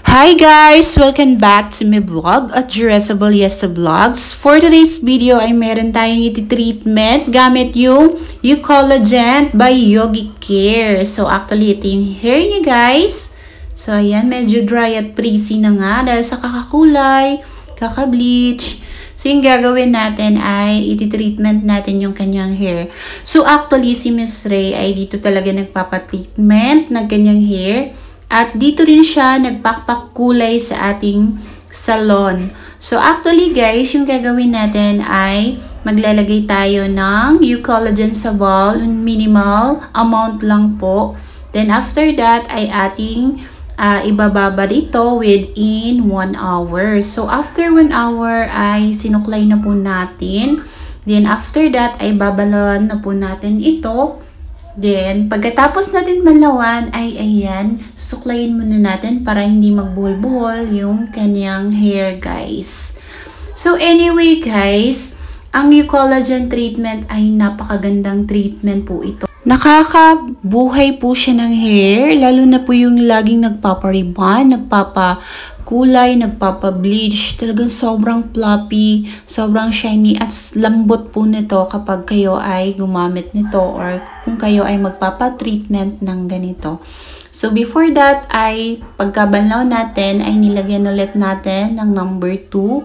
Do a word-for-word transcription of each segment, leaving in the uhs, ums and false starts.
Hi guys! Welcome back to my vlog at Dressable Yesta Vlogs. For today's video ay meron tayong iti-treatment gamit yung Eucollagen by Yogi Care. So actually ito yung hair niya guys. So ayan, medyo dry at frizzy na nga dahil sa kakakulay, kaka-bleach. So yung gagawin natin ay iti-treatment natin yung kanyang hair. So actually si Miss Ray ay dito talaga nagpapa-treatment ng kanyang hair. At dito rin siya nagpakpakulay sa ating salon. So actually guys, yung gagawin natin ay maglalagay tayo ng Eucollagen sa bowl, minimal amount lang po. Then after that ay ating uh, ibababad ito within one hour. So after one hour ay sinuklay na po natin. Then after that ay babalawan na po natin ito. Then, pagkatapos natin malawan, ay ayan, suklayin muna natin para hindi magbuhol-buhol yung kanyang hair, guys. So, anyway, guys, ang Eucollagen treatment ay napakagandang treatment po ito. Nakakabuhay po siya ng hair, lalo na po yung laging nagpapariban, nagpapakulay, nagpapableach. Talagang sobrang fluffy, sobrang shiny at lambot po nito kapag kayo ay gumamit nito or kung kayo ay magpapa-treatment ng ganito. So before that ay pagkabanlaw natin ay nilagyan ulit natin ng number two.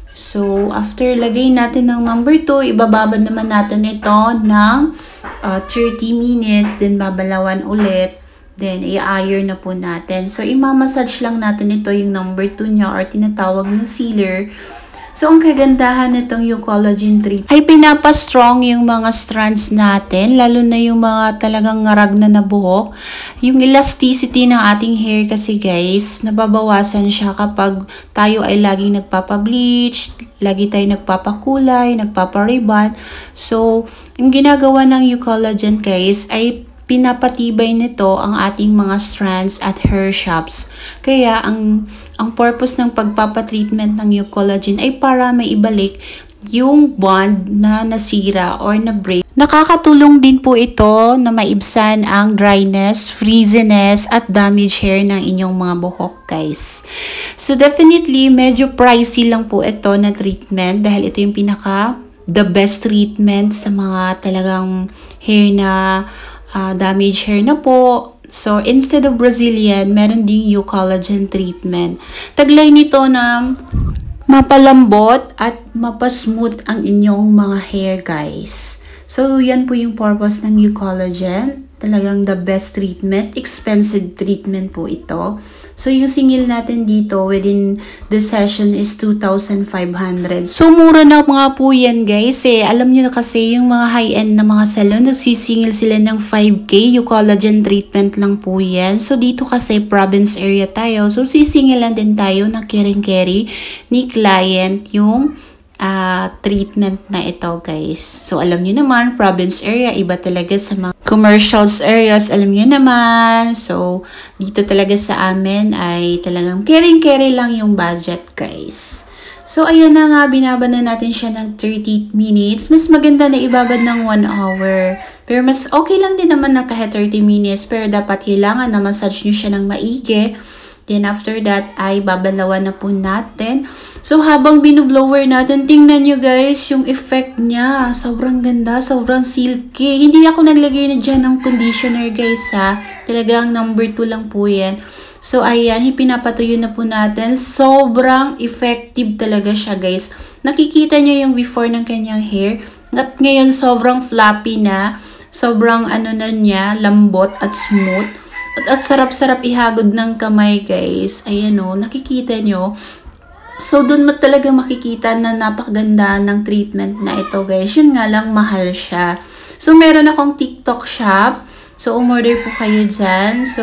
So, after lagay natin ng number two, ibababad naman natin ito ng uh, thirty minutes. Then, babalawan ulit. Then, i-iron na po natin. So, imamassage lang natin ito yung number two niya or tinatawag na sealer. So, ang kagandahan nitong Eucollagen treatment ay pinapastrong yung mga strands natin, lalo na yung mga talagang ngarag na na buhok. Yung elasticity ng ating hair kasi guys, nababawasan siya kapag tayo ay laging nagpapa-bleach, lagi tayo nagpapakulay, nagpapariban. So, yung ginagawa ng Eucollagen guys ay pinapatibay nito ang ating mga strands at hair shafts. Kaya, ang, ang purpose ng pagpapatreatment ng Eucollagen ay para maibalik yung bond na nasira or na-break. Nakakatulong din po ito na maibsan ang dryness, frizziness, at damaged hair ng inyong mga buhok, guys. So, definitely, medyo pricey lang po ito na treatment dahil ito yung pinaka the best treatment sa mga talagang hair na Uh, damaged hair na po. So, instead of Brazilian, meron ding Eucollagen treatment. Taglay nito na mapalambot at mapasmooth ang inyong mga hair, guys. So, yan po yung purpose ng Eucollagen. Talagang the best treatment. Expensive treatment po ito. So, yung singil natin dito within the session is two thousand five hundred. So, mura na mga po yan guys. Eh, alam nyo na kasi yung mga high-end na mga salon, nagsisingil sila ng five K. Eucollagen treatment lang po yan. So, dito kasi province area tayo. So, sisingilan din tayo na caring-carry ni client yung uh, treatment na ito guys. So, alam nyo naman, province area, iba talaga sa mga commercials areas, alam niyo naman. So, dito talaga sa amin ay talagang caring-carry lang yung budget, guys. So, ayan na nga, binabad na natin siya ng thirty minutes. Mas maganda na ibabad ng one hour. Pero mas okay lang din naman na kahit thirty minutes. Pero dapat kailangan na massage nyo siya ng maigi. Then, after that, ay babalawan na po natin. So, habang binublower natin, tingnan nyo guys, yung effect niya. Sobrang ganda, sobrang silky. Hindi ako naglagay na dyan ng conditioner guys ha. Talagang number two lang po yan. So, ayan, pinapatuyo na po natin. Sobrang effective talaga siya guys. Nakikita nyo yung before ng kanyang hair. At ngayon, sobrang fluffy na. Sobrang ano na niya, lambot at smooth. At, at sarap-sarap ihagod ng kamay guys. Ayan o, nakikita nyo. So, dun mo talaga makikita na napakaganda ng treatment na ito guys. Yun nga lang, mahal siya. So, meron akong TikTok shop. So, umorder po kayo dyan. So,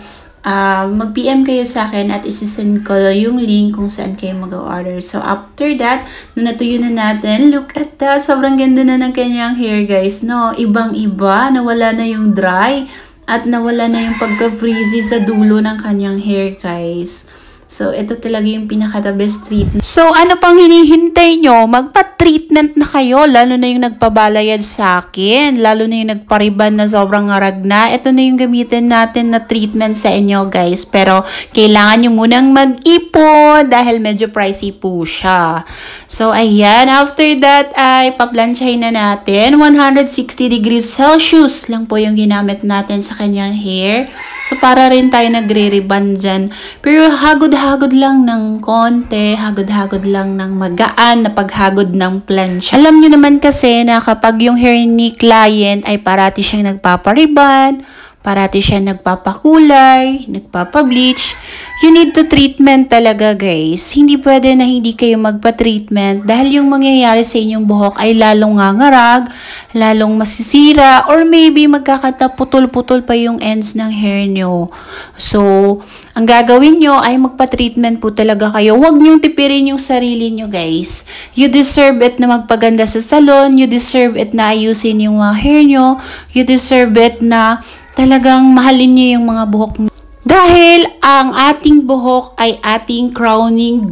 uh, mag-P M kayo sa akin at isisend ko yung link kung saan kayo mag-order. So, after that, nung natuyo na natin, look at that. Sobrang ganda na ng kanyang hair guys. No, ibang-iba. Nawala na yung dry. At nawala na yung pagka-frizzy sa dulo ng kanyang hair, guys. So, ito talaga yung pinaka-the best treatment. So, ano pang hinihintay nyo? Magpa-treatment na kayo, lalo na yung nagpabalayad sa akin, lalo na yung nagpariban na sobrang ngarag na. Ito na yung gamitin natin na treatment sa inyo, guys. Pero, kailangan nyo munang mag-ipon dahil medyo pricey po siya. So, ayan. After that, ay paplansyahin na natin. one hundred sixty degrees Celsius lang po yung ginamit natin sa kanyang hair. So, para rin tayo nagre-ribbon dyan. Pero, hagod-hagod lang ng konti, hagod-hagod lang ng magaan na paghagod ng plansya. Alam nyo naman kasi na kapag yung hair ni client ay parati siyang nagpaparibbon, parati siya nagpapakulay, nagpapableach, you need to treatment talaga, guys. Hindi pwede na hindi kayo magpa-treatment dahil yung mangyayari sa inyong buhok ay lalong ngangarag, lalong masisira, or maybe magkakataputol-putol pa yung ends ng hair nyo. So, ang gagawin nyo ay magpa-treatment po talaga kayo. Huwag nyong tipirin yung sarili nyo, guys. You deserve it na magpaganda sa salon. You deserve it na ayusin yung mga hair nyo. You deserve it na talagang mahalin niyo yung mga buhok niyo. Dahil ang ating buhok ay ating crowning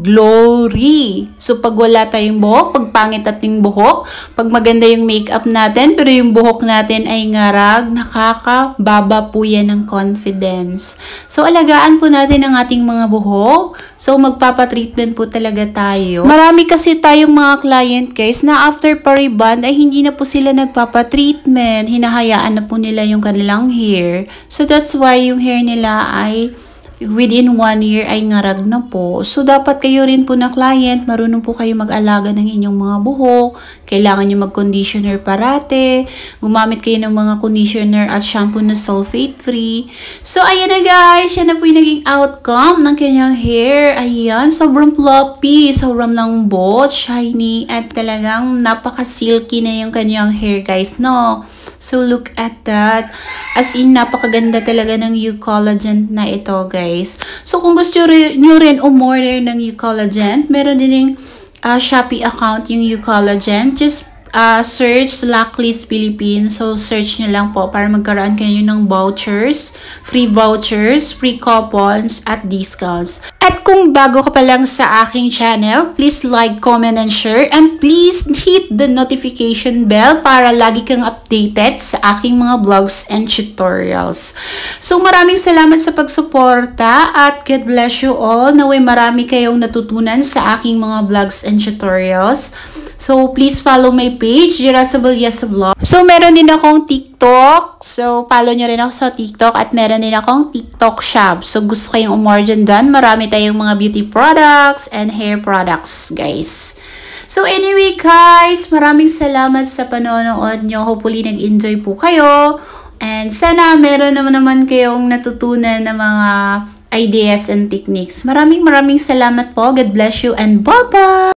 glory. So, pag wala tayong buhok, pag pangit ating buhok, pag maganda yung makeup natin, pero yung buhok natin ay ngarag, nakakababa po yan ng confidence. So, alagaan po natin ang ating mga buhok. So, magpapatreatment po talaga tayo. Marami kasi tayong mga client, guys, na after pa-rebond ay hindi na po sila nagpapatreatment. Hinahayaan na po nila yung kanilang hair. So, that's why yung hair nila ay within one year ay ngarag na po. So, dapat kayo rin po na client, marunong po kayo mag-alaga ng inyong mga buhok. Kailangan nyo mag-conditioner parate. Gumamit kayo ng mga conditioner at shampoo na sulfate-free. So, ayan na guys. Yan na po yung naging outcome ng kanyang hair. Ayan, sobrang floppy, sobrang lambot, shiny, at talagang napaka-silky na yung kanyang hair, guys, no? So, look at that. As in, napakaganda talaga ng Eucollagen na ito, guys. So, kung gusto nyo rin umorder ng Eucollagen, meron din yung uh, Shopee account yung Eucollagen. Just uh, search Lacklist Philippines. So, search nyo lang po para magkaroon kayo ng vouchers, free vouchers, free coupons, at discounts. At kung bago ka pa lang sa aking channel, please like, comment, and share. And please hit the notification bell para lagi kang updated sa aking mga vlogs and tutorials. So maraming salamat sa pagsuporta at God bless you all. Naway marami kayong natutunan sa aking mga vlogs and tutorials. So please follow my page, Irascible Yesa Vlog. So meron din akong TikTok. So follow nyo rin ako sa TikTok at meron din akong TikTok shop. So gusto kayong umorder dyan, marami tayong mga beauty products and hair products, guys. So anyway guys, maraming salamat sa panonood nyo. Hopefully nag-enjoy po kayo. And sana meron naman naman kayong natutunan na mga ideas and techniques. Maraming maraming salamat po. God bless you and bye-bye!